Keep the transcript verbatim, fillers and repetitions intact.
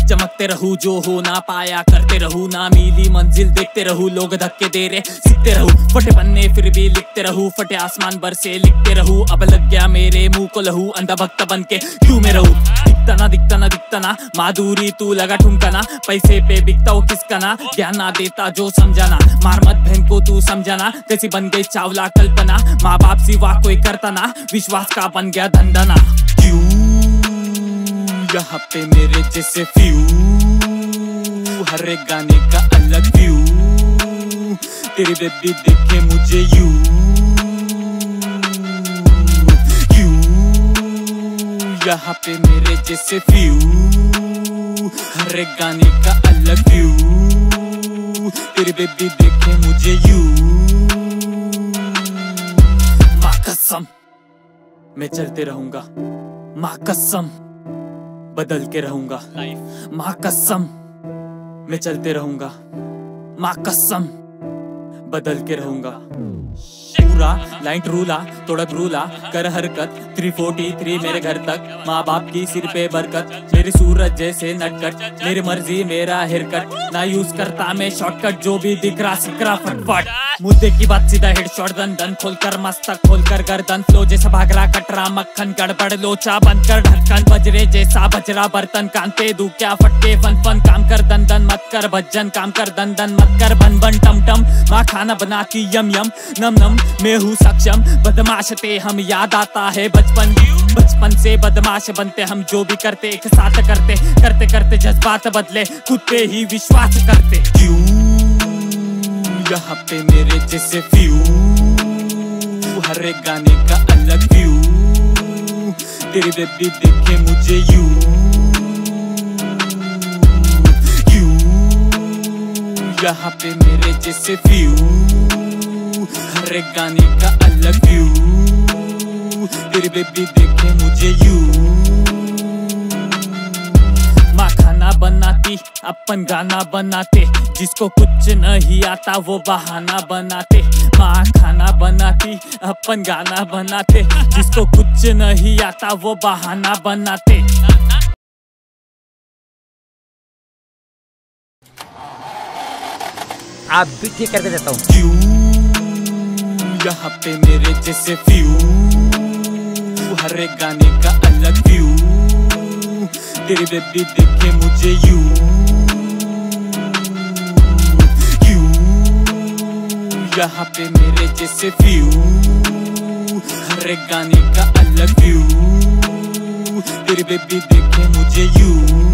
चमकते रहूं, जो हो ना पाया करते रहूं, ना मिली मंजिल देखते रहूं, लोग धक्के दे रहे सीखते रहूं, फटे पन्ने फिर भी लिखते रहूं, फटे आसमान बरसे लिखते रहूं, अब लग गया मेरे मुंह को लहू, अंधा भक्त बन के क्यों में रहूं, दिखता ना दिखता ना दिखता ना, माधुरी तू लगा ठुमकाना, पैसे पे बिकता हो किसका ना, ज्ञान ना देता जो समझाना, मार मत बहन को तू समझाना, कैसी बन गई चावला कल्पना, माँ बाप सिवा कोई करता ना, विश्वास का बन गया धंधना। क्यों यहाँ पे मेरे जैसे फ्यू, हर एक गाने का अलग व्यू, तेरी बेबी देखे मुझे यू, यू यहाँ पे मेरे जैसे फ्यू, हर एक गाने का अलग व्यू, तेरी बेबी देखे मुझे यू। माँ कसम मैं चलते रहूंगा, माँ कसम बदल के रहूंगा, माँ कसम मैं चलते रहूंगा, माँ कसम बदल के रहूंगा। पूरा लाइन रूला तोड़ा रूला कर हरकत, थ्री फोर्टी थ्री मेरे घर तक, माँ बाप की सिर पे बरकत, मेरी सूरज जैसे नटकट, मेरी मर्जी मेरा हेयरकट, ना यूज करता मैं शॉर्टकट, जो भी दिख रहा सिख रहा फटफट, मुद्दे की बात सीधा हेडशॉट, दन दन खोल कर मस्तक खोल कर गर्दन, फ्लो जैसा भाग रहा कटरा मक्खन, गड़बड़ लोचा बंद कर ढक्कन, बजरे जैसा बजरा बर्तन, कान पे दू क्या फटके फन फन, काम कर दन दन मत कर भजन, काम कर दन दन मत कर बन बन टम टम, माँ खाना बनाती यम यम नम नम, मैं हूँ सक्षम, बदमाश थे हम याद आता है बचपन, बचपन से बदमाश बनते हम, जो भी करते एक साथ करते, करते करते जज्बात बदले, खुद पे ही विश्वास करते। क्यों यहाँ पे मेरे जैसे फ्यू, हर एक गाने का अलग व्यू, तेरी बेबी देखे मुझे यू, यू यहाँ पे मेरे जैसे फ्यू, हर एक गाने का अलग व्यू, तेरी बेबी देखे मुझे यू। माँ खाना बनाती अपन गाना बनाते, जिसको कुछ नहीं आता वो बहाना बनाते, माँ खाना बनाती अपन गाना बनाते, जिसको कुछ नहीं आता वो बहाना बनाते। आप भी ठीक करके देता हूँ। क्यों यहाँ पे मेरे जैसे फ्यू, हर एक गाने का अलग व्यू, तेरी बेबी देखे मुझे यू, यू यहाँ पे मेरे जैसे फ्यू, हर एक गाने का अलग व्यू, तेरी बेबी देखे मुझे यू।